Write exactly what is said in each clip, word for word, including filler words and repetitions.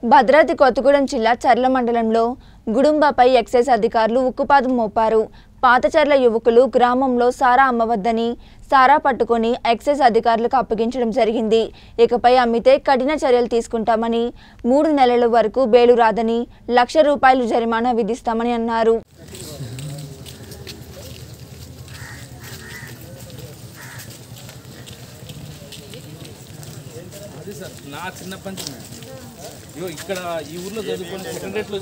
భద్రాద్రి కొత్తగూడెం జిల్లా చర్ల మండలంలో గుడుంబాపై ఎక్సైజ్ అధికారులు ఉక్కుపాదం మోపారు. పాతచర్ల యువకులు గ్రామంలో సారా అమ్మవద్దని సారా పట్టుకొని ఎక్సైజ్ అధికారులకు అప్పగించడం జరిగింది. ఇకపై అమ్మితే కఠిన చర్యలు తీసుకుంటామని, మూడు నెలల వరకు బెయిలు రాదని, లక్ష రూపాయలు జరిమానా విధిస్తామని అన్నారు. నా చిన్న పంచం ఇగో ఇక్కడ ఈ ఊర్లో చదువుకొని సెకండ్ రేట్లో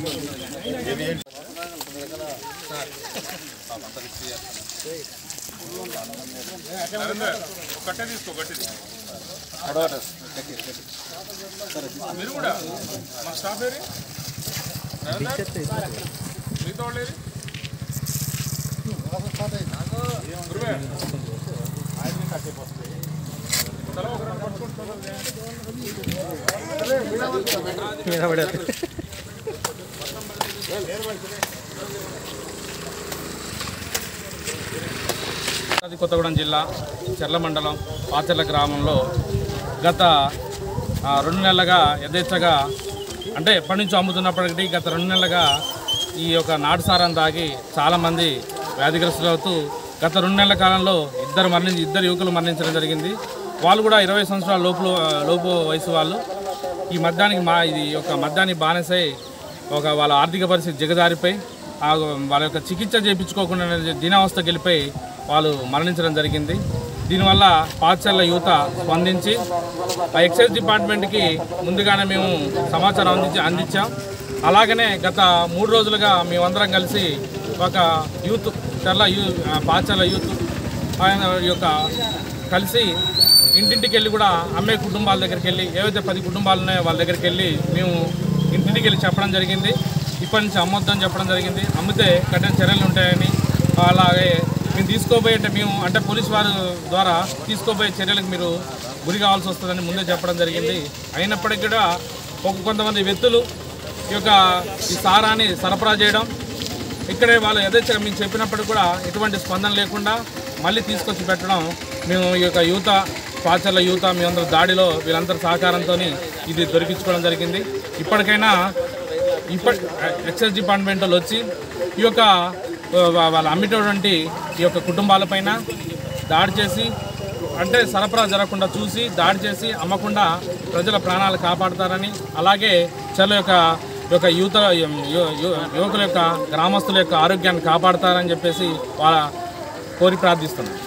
మీరు కూడా మా స్టాఫ్ ఏరి మీతో లేరు కొత్తగూడెం జిల్లా చర్ల మండలం పాచర్ల గ్రామంలో గత రెండు నెలలుగా యథేచ్ఛగా అంటే ఎప్పటి నుంచో అమ్ముతున్నప్పటికీ గత రెండు నెలలుగా ఈ యొక్క నాటు సారం తాగి చాలామంది వ్యాధిగ్రస్తులు అవుతూ గత రెండు నెలల కాలంలో ఇద్దరు మరణించి ఇద్దరు యువకులు మరణించడం జరిగింది. వాళ్ళు కూడా ఇరవై సంవత్సరాల లోపు లోపు వయసు వాళ్ళు. ఈ మద్యానికి మా ఇది ఒక మద్యానికి బానిసై ఒక వాళ్ళ ఆర్థిక పరిస్థితి దిగజారిపోయి వాళ్ళ యొక్క చికిత్స చేయించుకోకుండా దీనావస్థకు వెళ్ళిపోయి వాళ్ళు మరణించడం జరిగింది. దీనివల్ల పాఠశాల యువత స్పందించి ఆ ఎక్సైజ్ డిపార్ట్మెంట్కి ముందుగానే మేము సమాచారం అందించి అందించాం. అలాగనే గత మూడు రోజులుగా మేమందరం కలిసి ఒక యూత్ చర్ల యూ పాఠశాల యూత్ ఆయన యొక్క కలిసి ఇంటింటికి వెళ్ళి కూడా అమ్మే కుటుంబాల దగ్గరికి వెళ్ళి ఏవైతే పది కుటుంబాలు ఉన్నాయో వాళ్ళ దగ్గరికి వెళ్ళి మేము ఇంటింటికి వెళ్ళి చెప్పడం జరిగింది. ఇప్పటి నుంచి అమ్మొద్దని చెప్పడం జరిగింది. అమ్మితే కఠిన చర్యలు ఉంటాయని, అలాగే మేము తీసుకోబోయే అంటే మేము అంటే పోలీసు వారి ద్వారా తీసుకోబోయే చర్యలకు మీరు గురి కావాల్సి వస్తుందని ముందే చెప్పడం జరిగింది. అయినప్పటికీ కూడా ఒక కొంతమంది వ్యక్తులు ఈ యొక్క ఈ సారాన్ని సరఫరా చేయడం, ఇక్కడే వాళ్ళు యథేచ్ఛగా మేము చెప్పినప్పటికీ కూడా ఎటువంటి స్పందన లేకుండా మళ్ళీ తీసుకొచ్చి పెట్టడం, మేము ఈ యొక్క యువత పాచర్ల యువత మీ అందరూ దాడిలో వీళ్ళందరి సహకారంతో ఇది దొరికించుకోవడం జరిగింది. ఇప్పటికైనా ఇప్పటి ఎక్సైజ్ డిపార్ట్మెంట్ వాళ్ళు వచ్చి ఈ యొక్క వాళ్ళు అమ్మేటటువంటి ఈ యొక్క కుటుంబాలపైన దాడి చేసి అంటే సరఫరా జరగకుండా చూసి దాడి చేసి అమ్మకుండా ప్రజల ప్రాణాలు కాపాడతారని, అలాగే చర్ల యొక్క యొక్క యువత యువకుల యొక్క గ్రామస్తుల యొక్క ఆరోగ్యాన్ని కాపాడతారని చెప్పేసి వాళ్ళ కోరి ప్రార్థిస్తున్నాం.